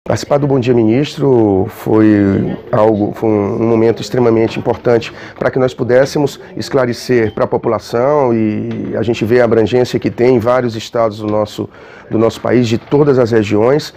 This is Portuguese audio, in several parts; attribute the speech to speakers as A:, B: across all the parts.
A: Participar do Bom Dia Ministro foi um momento extremamente importante para que nós pudéssemos esclarecer para a população, e a gente vê a abrangência que tem em vários estados do nosso país, de todas as regiões.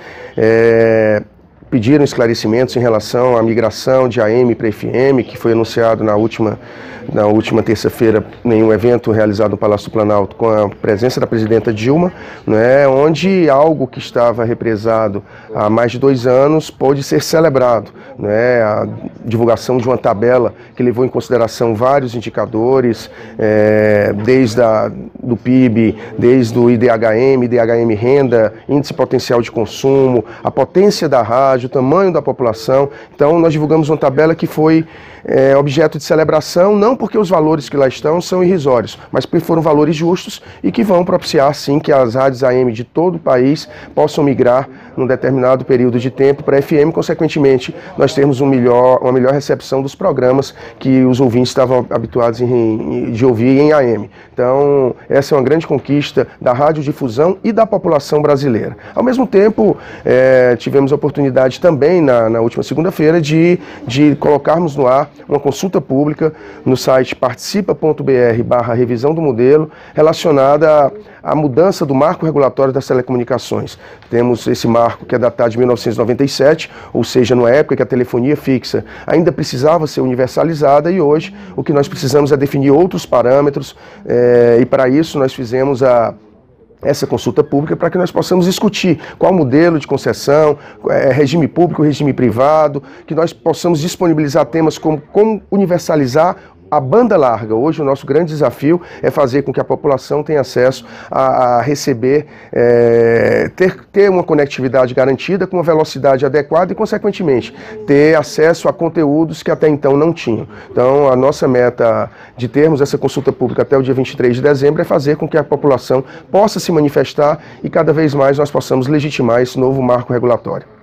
A: Pediram esclarecimentos em relação à migração de AM para FM, que foi anunciado na última terça-feira em um evento realizado no Palácio do Planalto com a presença da presidenta Dilma, onde algo que estava represado há mais de 2 anos pôde ser celebrado. A divulgação de uma tabela que levou em consideração vários indicadores, desde do PIB, desde o IDHM renda, índice potencial de consumo, a potência da rádio, o tamanho da população. Então nós divulgamos uma tabela que foi objeto de celebração, não porque os valores que lá estão são irrisórios, mas porque foram valores justos e que vão propiciar sim que as rádios AM de todo o país possam migrar num determinado período de tempo para FM, consequentemente nós termos uma melhor recepção dos programas que os ouvintes estavam habituados de ouvir em AM. Então essa é uma grande conquista da radiodifusão e da população brasileira. Ao mesmo tempo, tivemos a oportunidade também na última segunda-feira de colocarmos no ar uma consulta pública no site participa.br/revisão do modelo relacionada à mudança do marco regulatório das telecomunicações. Temos esse marco que é datado de 1997, ou seja, na época que a telefonia fixa ainda precisava ser universalizada, e hoje o que nós precisamos é definir outros parâmetros, e para isso nós fizemos essa consulta pública para que nós possamos discutir qual modelo de concessão, regime público, regime privado, que nós possamos disponibilizar temas como universalizar a banda larga. Hoje o nosso grande desafio é fazer com que a população tenha acesso a receber, ter uma conectividade garantida com uma velocidade adequada e, consequentemente, ter acesso a conteúdos que até então não tinham. Então, a nossa meta de termos essa consulta pública até o dia 23 de dezembro é fazer com que a população possa se manifestar e cada vez mais nós possamos legitimar esse novo marco regulatório.